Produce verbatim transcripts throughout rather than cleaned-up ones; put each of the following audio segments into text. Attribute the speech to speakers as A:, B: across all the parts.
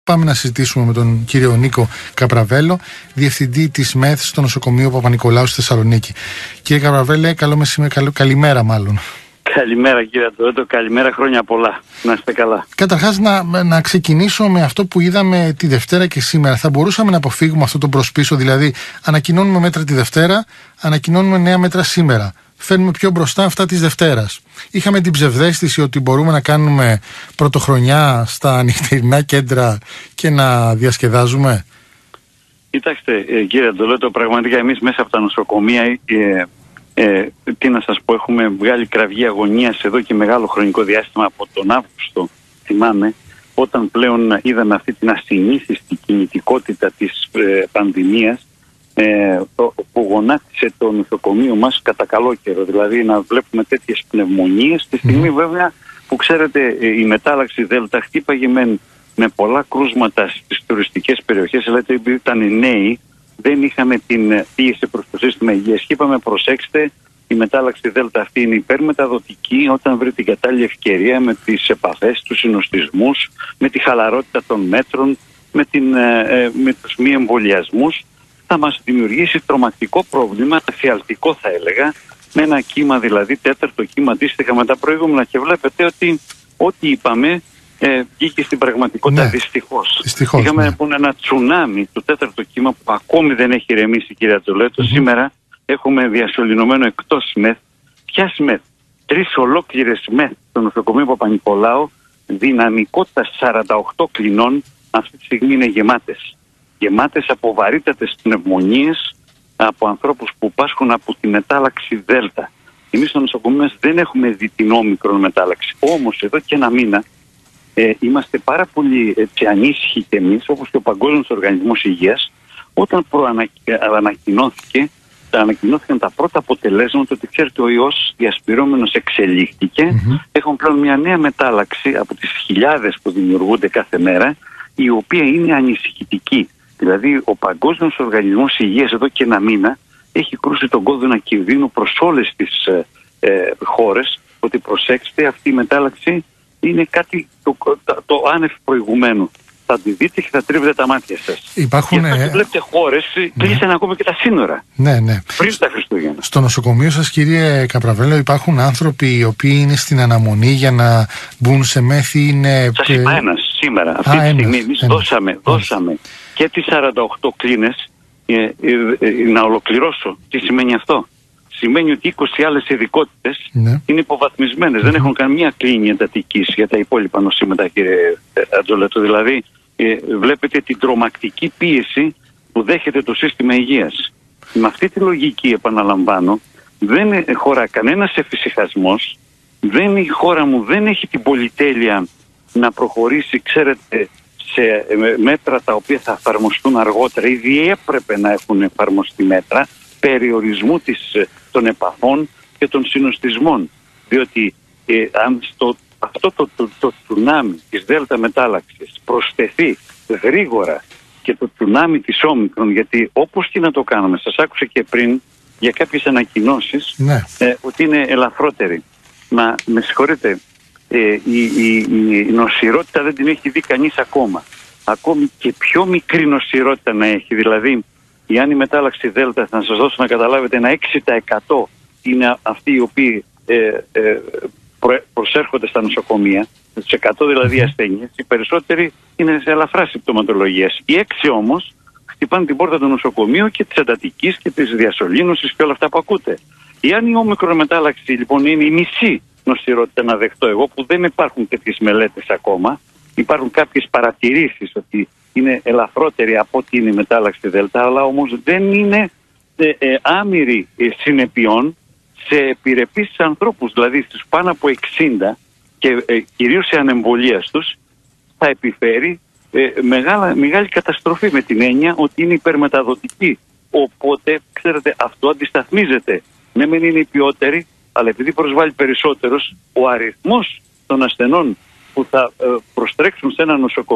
A: Πάμε να συζητήσουμε με τον κύριο Νίκο Καπραβέλο, διευθυντή της ΜΕΘ στο νοσοκομείο Παπα-Νικολάου στη Θεσσαλονίκη. Κύριε Καπραβέλε, καλό μεσημέρι, καλ, καλημέρα μάλλον.
B: Καλημέρα κύριε Αντώνη, καλημέρα, χρόνια πολλά. Να είστε καλά.
A: Καταρχάς να, να ξεκινήσω με αυτό που είδαμε τη Δευτέρα και σήμερα. Θα μπορούσαμε να αποφύγουμε αυτό το προσπίσω, δηλαδή ανακοινώνουμε μέτρα τη Δευτέρα, ανακοινώνουμε νέα μέτρα σήμερα. Φέρνουμε πιο μπροστά αυτά της Δευτέρας. Είχαμε την ψευδαίσθηση ότι μπορούμε να κάνουμε πρωτοχρονιά στα νυχτερινά κέντρα και να διασκεδάζουμε.
B: Κοιτάξτε κύριε Αντολέτο, πραγματικά εμείς μέσα από τα νοσοκομεία, ε, ε, τι να σας πω, έχουμε βγάλει κραυγή αγωνίας εδώ και μεγάλο χρονικό διάστημα από τον Αύγουστο, θυμάμαι, όταν πλέον είδαμε αυτή την ασυνήθιστη κινητικότητα της ε, πανδημίας, Ε, το, που γονάτισε το νοσοκομείο μας κατά καλό καιρό, δηλαδή να βλέπουμε τέτοιες πνευμονίες τη στιγμή mm. βέβαια που ξέρετε η μετάλλαξη Δέλτα χτύπαγε με, με πολλά κρούσματα στις τουριστικές περιοχές, δηλαδή επειδή ήταν νέοι δεν είχαμε την πίεση προς το σύστημα υγείας και είπαμε προσέξτε, η μετάλλαξη Δέλτα αυτή είναι υπερμεταδοτική όταν βρει την κατάλληλη ευκαιρία με τις επαφές, τους συνοστισμούς, με τη χαλαρότητα των μέτρων, με, την, ε, με τους μη εμβολιασμούς, θα μας δημιουργήσει τρομακτικό πρόβλημα, εφιαλτικό θα έλεγα, με ένα κύμα δηλαδή, τέταρτο κύμα αντίστοιχα με τα προηγούμενα. Και βλέπετε ότι ό,τι είπαμε ε, βγήκε στην πραγματικότητα, ναι, δυστυχώς.
A: δυστυχώς.
B: Είχαμε
A: ναι.
B: λοιπόν ένα τσουνάμι του τέταρτο κύμα που ακόμη δεν έχει ηρεμήσει, κύριε Ατζολέτο. Mm-hmm. Σήμερα έχουμε διασωληνωμένο εκτός ΜΕΘ. Ποιας ΜΕΘ? Τρεις ολόκληρες ΜΕΘ στο νοσοκομείο Παπα-Νικολάου, δυναμικότητα σαράντα οκτώ κλινών, αυτή τη στιγμή είναι γεμάτες. Γεμάτες από βαρύτατες πνευμονίες από ανθρώπους που πάσχουν από τη μετάλλαξη Δέλτα. Εμείς στο νοσοκομείο μας δεν έχουμε δει την όμικρον μετάλλαξη. Όμως εδώ και ένα μήνα ε, είμαστε πάρα πολύ έτσι, ανήσυχοι και εμείς, όπως και ο Παγκόσμιος Οργανισμός Υγείας, όταν προανακοινώθηκε, ανακοινώθηκαν τα πρώτα αποτελέσματα ότι ξέρετε ο ιός διασπυρώμενος εξελίχθηκε. Mm-hmm. Έχουν πλέον μια νέα μετάλλαξη από τις χιλιάδες που δημιουργούνται κάθε μέρα, η οποία είναι ανησυχητική. Δηλαδή, ο Παγκόσμιος Οργανισμός Υγείας εδώ και ένα μήνα έχει κρούσει τον κόδωνα κινδύνου προς όλες τις ε, ε, χώρες ότι προσέξτε, αυτή η μετάλλαξη είναι κάτι το, το, το άνευ προηγουμένου. Θα τη δείτε και θα τρίβετε τα μάτια σας.
A: Υπάρχουν,
B: και αυτό, βλέπετε χώρες ναι. κλείσαν ακόμα και τα σύνορα.
A: Ναι, ναι.
B: Πριν τα Χριστούγεννα.
A: Στο νοσοκομείο σας, κύριε Καπραβέλο, υπάρχουν άνθρωποι οι οποίοι είναι στην αναμονή για να μπουν σε μέθη. Είναι...
B: Σας είπα ένας σήμερα. Αυτή
A: Α,
B: τη στιγμή
A: ένας,
B: εμείς
A: ένας.
B: δώσαμε,
A: ένας.
B: δώσαμε και τις σαράντα οκτώ κλίνες. Ε, ε, ε, να ολοκληρώσω. Τι σημαίνει αυτό? Σημαίνει ότι είκοσι άλλες ειδικότητες ναι. είναι υποβαθμισμένες. Mm-hmm. Δεν έχουν καμία κλίνη εντατικής για τα υπόλοιπα νοσήματα, κύριε Ατζολέτο. Δηλαδή, ε, βλέπετε την τρομακτική πίεση που δέχεται το σύστημα υγείας. Με αυτή τη λογική, επαναλαμβάνω, δεν χωρά κανένας εφησυχασμός. Δεν, η χώρα μου δεν έχει την πολυτέλεια να προχωρήσει, ξέρετε, σε μέτρα τα οποία θα εφαρμοστούν αργότερα. Ήδη έπρεπε να έχουν εφαρμοστεί μέτρα περιορισμού της, των επαφών και των συνοστισμών. Διότι ε, αν στο, αυτό το, το, το τσουνάμι της Δέλτα μετάλλαξης προσθεθεί γρήγορα και το τσουνάμι της Όμικρον, γιατί όπως και να το κάνουμε, σας άκουσα και πριν για κάποιες ανακοινώσεις
A: ναι.
B: ε, ότι είναι ελαφρότερη. Μα με συγχωρείτε, Ε, η, η, η νοσηρότητα δεν την έχει δει κανείς ακόμα. Ακόμη και πιο μικρή νοσηρότητα να έχει. Δηλαδή, η αν η μετάλλαξη Δέλτα, θα σας δώσω να καταλάβετε, ένα έξι τοις εκατό είναι αυτοί οι οποίοι ε, ε, προ, προσέρχονται στα νοσοκομεία, τους εκατό δηλαδή ασθένειες, οι περισσότεροι είναι σε ελαφρά συμπτωματολογίας. Οι έξι όμως χτυπάνε την πόρτα του νοσοκομείου και της εντατικής και της διασωλήνωσης και όλα αυτά που ακούτε. Εάν η όμικρον μετάλλαξη λοιπόν είναι η μισή νοσηρότητα να δεχτώ εγώ, που δεν υπάρχουν τέτοιες μελέτες ακόμα, υπάρχουν κάποιες παρατηρήσεις ότι είναι ελαφρότερη από ό,τι είναι η μετάλλαξη Δέλτα, αλλά όμως δεν είναι ε, ε, άμυρη ε, συνεπειών σε επιρρεπείς ανθρώπους, δηλαδή στους πάνω από εξήντα και ε, κυρίως σε ανεμβολίας τους θα επιφέρει ε, μεγάλα, μεγάλη καταστροφή, με την έννοια ότι είναι υπερμεταδοτική. Οπότε, ξέρετε, αυτό αντισταθμίζεται. Ναι, μεν είναι η ποιότερη, αλλά επειδή προσβάλλει περισσότερος, ο αριθμός των ασθενών που θα ε, προστρέξουν σε ένα νοσοκομείο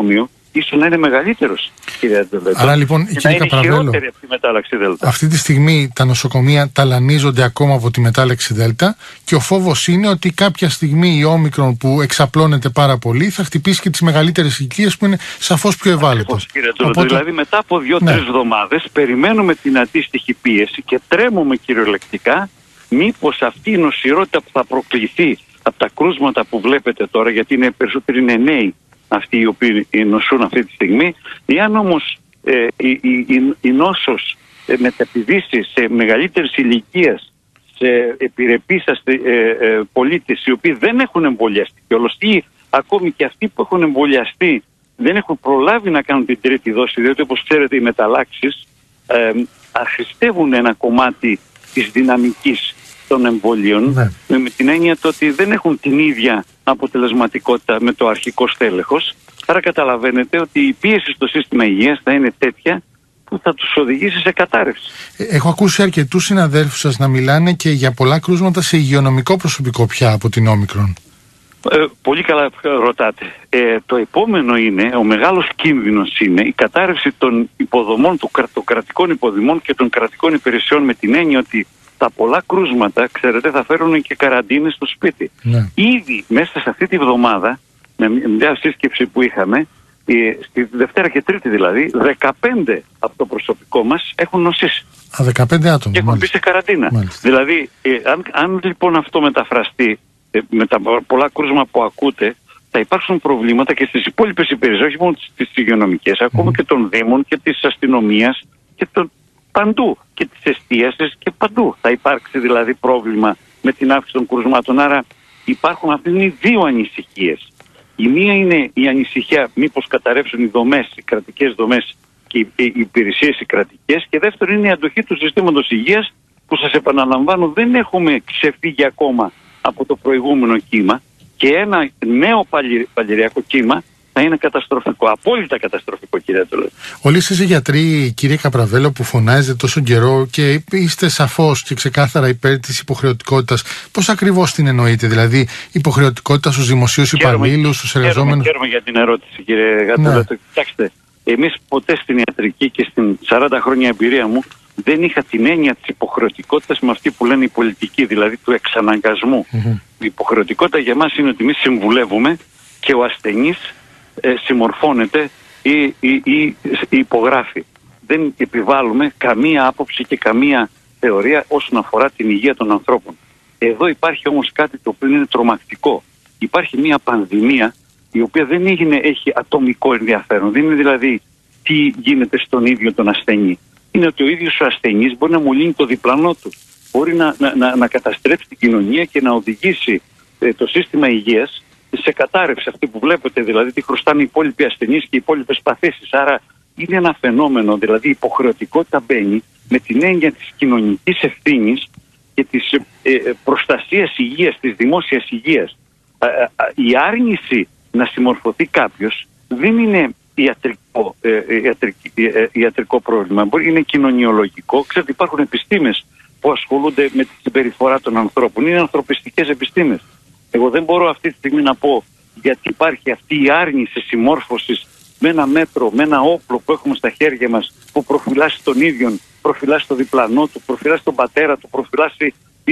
B: ίσως να είναι μεγαλύτερος, κύριε Αντελέτο.
A: Άρα λοιπόν, κύριε Καπραβέλο,
B: από τη μετάλλαξη Δέλτα.
A: Αυτή τη στιγμή τα νοσοκομεία ταλανίζονται ακόμα από τη μετάλλαξη Δέλτα και ο φόβος είναι ότι κάποια στιγμή η Όμικρον που εξαπλώνεται πάρα πολύ θα χτυπήσει και τις μεγαλύτερες ηλικίες που είναι σαφώς πιο ευάλωτες.
B: Κύριε Αντελέτο, Οπότε... δηλαδή μετά από δύο-τρεις ναι. εβδομάδες περιμένουμε την αντίστοιχη πίεση και τρέμουμε κυριολεκτικά μήπως αυτή η νοσηρότητα που θα προκληθεί από τα κρούσματα που βλέπετε τώρα, γιατί είναι περισσότεροι είναι νέοι αυτοί οι οποίοι νοσούν αυτή τη στιγμή, εάν όμως ε, η, η, η, η νόσος ε, μεταπηδήσει σε μεγαλύτερης ηλικίας, σε επιρρεπείς ε, ε, πολίτες οι οποίοι δεν έχουν εμβολιαστεί και ολοστοί ακόμη και αυτοί που έχουν εμβολιαστεί δεν έχουν προλάβει να κάνουν την τρίτη δόση, διότι όπως ξέρετε οι μεταλλάξεις ε, αχρηστεύουν ένα κομμάτι της δυναμικής των εμβολίων, ναι. με την έννοια το ότι δεν έχουν την ίδια αποτελεσματικότητα με το αρχικό στέλεχος. Άρα καταλαβαίνετε ότι η πίεση στο σύστημα υγείας θα είναι τέτοια που θα τους οδηγήσει σε κατάρρευση. Έχω ακούσει αρκετούς συναδέλφους σας να μιλάνε και για πολλά κρούσματα σε υγειονομικό προσωπικό πια από την Όμικρον. Ε, πολύ καλά ρωτάτε. Ε, το επόμενο είναι, ο μεγάλος κίνδυνος είναι η κατάρρευση των υποδομών, των κρατικών υποδομών και των κρατικών υπηρεσιών, με την έννοια ότι τα πολλά κρούσματα, ξέρετε, θα φέρουν και καραντίνες στο σπίτι. Ναι. Ήδη μέσα σε αυτή τη βδομάδα, με μια σύσκεψη που είχαμε, στη Δευτέρα και Τρίτη δηλαδή, δεκαπέντε από το προσωπικό μας έχουν νοσήσει. Α, δεκαπέντε άτομα. Και έχουν μπει σε καραντίνα. Μάλιστα. Δηλαδή, ε, αν, αν λοιπόν αυτό μεταφραστεί ε, με τα πολλά κρούσματα που ακούτε, θα υπάρξουν προβλήματα και στις υπόλοιπες υπηρεσίες, όχι μόνο στις υγειονομικές, mm. ακόμα και των Δήμων και της αστυνομίας και των παντού και της εστίασης και παντού θα υπάρξει δηλαδή πρόβλημα με την αύξηση των κρουσμάτων. Άρα υπάρχουν αυτές οι δύο ανησυχίες. Η μία είναι η ανησυχία μήπως καταρρεύσουν οι δομές, οι κρατικές δομές και οι υπηρεσίες οι κρατικές, και δεύτερο είναι η αντοχή του συστήματος υγείας που, σας επαναλαμβάνω, δεν έχουμε ξεφύγει ακόμα από το προηγούμενο κύμα και ένα νέο παλιριακό κύμα θα είναι καταστροφικό, απόλυτα καταστροφικό, κύριε Αντελέτο. Όλοι εσείς οι γιατροί, κύριε Καπραβέλο, που φωνάζετε τόσο καιρό και είστε σαφώς και ξεκάθαρα υπέρ της υποχρεωτικότητας, πώς ακριβώς την εννοείτε, δηλαδή υποχρεωτικότητα στους δημοσίους υπαλλήλους, στους εργαζόμενους? Χαίρομαι για την ερώτηση, κύριε Αντελέτο. Ναι. Κοιτάξτε, εμείς ποτέ στην ιατρική και στην σαράντα χρόνια εμπειρία μου δεν είχα την έννοια της υποχρεωτικότητας με αυτή που λένε οι πολιτικοί, δηλαδή του εξαναγκασμού. Mm-hmm. Η υποχρεωτικότητα για μας είναι ότι εμείς συμβουλεύουμε και ο ασθενής Ε, συμμορφώνεται ή, ή, ή, ή υπογράφει. Δεν επιβάλλουμε καμία άποψη και καμία θεωρία όσον αφορά την υγεία των ανθρώπων. Εδώ υπάρχει όμως κάτι το οποίο είναι τρομακτικό. Υπάρχει μια πανδημία η οποία δεν είναι, έχει ατομικό ενδιαφέρον. Δεν είναι δηλαδή τι γίνεται στον ίδιο τον ασθενή. Είναι ότι ο ίδιος ο ασθενής μπορεί να μολύνει το διπλανό του. Μπορεί να, να, να, να καταστρέψει την κοινωνία και να οδηγήσει ε, το σύστημα υγείας σε κατάρρευση, αυτή που βλέπετε, δηλαδή τι χρωστάνε οι υπόλοιποι ασθενείς και οι υπόλοιπες παθήσεις. Άρα είναι ένα φαινόμενο, δηλαδή η υποχρεωτικότητα μπαίνει με την έννοια της κοινωνικής ευθύνης και της ε, προστασίας υγείας, της δημόσιας υγείας. Ε, ε, η άρνηση να συμμορφωθεί κάποιος δεν είναι ιατρικό, ε, ιατρική, ε, ιατρικό πρόβλημα, μπορεί είναι κοινωνιολογικό. Ξέρετε, υπάρχουν επιστήμες που ασχολούνται με τη συμπεριφορά των ανθρώπων, είναι ανθρωπιστικές επιστήμες. Εγώ δεν μπορώ αυτή τη στιγμή να πω γιατί υπάρχει αυτή η άρνηση συμμόρφωσης με ένα μέτρο, με ένα όπλο που έχουμε στα χέρια μας, που προφυλάσσει τον ίδιον, προφυλάσσει τον διπλανό του, προφυλάσσει τον πατέρα του, προφυλάσσει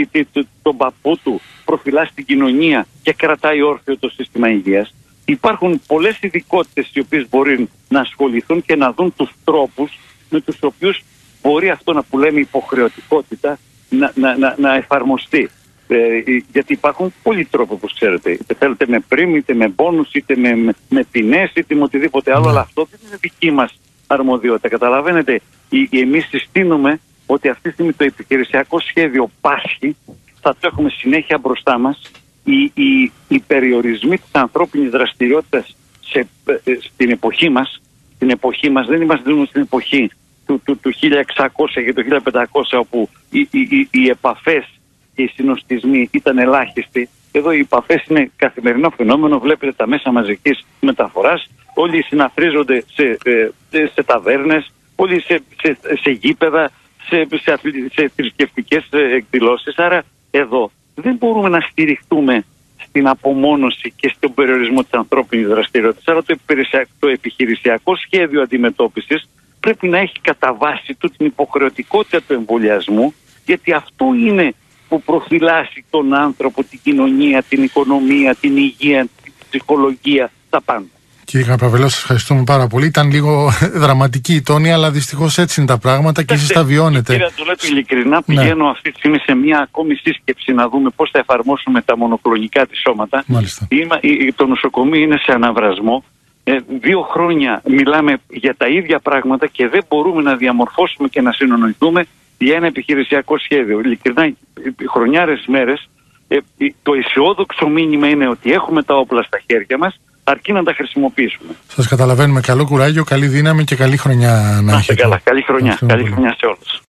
B: τον παππού του, προφυλάσσει την κοινωνία και κρατάει όρθιο το σύστημα υγείας. Υπάρχουν πολλές ειδικότητες οι οποίες μπορεί να ασχοληθούν και να δουν τους τρόπους με τους οποίους μπορεί αυτό να που λέμε υποχρεωτικότητα να, να, να, να εφαρμοστεί. Ε, γιατί υπάρχουν πολλοί τρόποι, όπως ξέρετε. Είτε θέλετε με πριμ, είτε με μπόνους, είτε με, με, με ποινές, είτε με οτιδήποτε άλλο. Mm. Αλλά αυτό δεν είναι δική μας αρμοδιότητα. Καταλαβαίνετε, εμείς συστήνουμε ότι αυτή τη στιγμή το επιχειρησιακό σχέδιο πάσχει, θα το έχουμε συνέχεια μπροστά μας. Οι, οι, οι περιορισμοί της ανθρώπινης δραστηριότητας σε, στην εποχή μας, στην εποχή μας δεν είμαστε δούμε στην εποχή του, του, του χίλια εξακόσια και του χίλια πεντακόσια, όπου οι, οι, οι, οι επαφές και οι συνοστισμοί ήταν ελάχιστοι. Εδώ οι επαφές είναι καθημερινό φαινόμενο. Βλέπετε τα μέσα μαζικής μεταφοράς. Όλοι συναθρίζονται σε, σε, σε ταβέρνες, όλοι σε, σε, σε γήπεδα, σε, σε, σε θρησκευτικές εκδηλώσεις. Άρα εδώ δεν μπορούμε να στηριχτούμε στην απομόνωση και στον περιορισμό της ανθρώπινης δραστηριότητας, αλλά το, το επιχειρησιακό σχέδιο αντιμετώπισης πρέπει να έχει κατά βάση του την υποχρεωτικότητα του εμβολιασμού, γιατί αυτό είναι που προφυλάσσει τον άνθρωπο, την κοινωνία, την οικονομία, την υγεία, την ψυχολογία, τα πάντα.
A: Κύριε Καρπαβελό, σας ευχαριστούμε πάρα πολύ. Ήταν λίγο δραματική η τόνη, αλλά δυστυχώς έτσι είναι τα πράγματα και εσείς τα βιώνετε.
B: Κύριε Αντουλέτου, ειλικρινά πηγαίνω ναι. αυτή τη στιγμή σε μια ακόμη σύσκεψη να δούμε πώς θα εφαρμόσουμε τα μονοκλονικά της σώματα. Είμα, το νοσοκομείο είναι σε αναβρασμό. Ε, δύο χρόνια μιλάμε για τα ίδια πράγματα και δεν μπορούμε να διαμορφώσουμε και να συνονοηθούμε για ένα επιχειρησιακό σχέδιο. Ειλικρινά, χρονιάρες μέρες, ε, το αισιόδοξο μήνυμα είναι ότι έχουμε τα όπλα στα χέρια μας, αρκεί να τα χρησιμοποιήσουμε.
A: Σας καταλαβαίνουμε. Καλό κουράγιο, καλή δύναμη και καλή χρονιά να έχετε.
B: Καλά, καλή χρονιά. Καλή χρονιά σε όλους.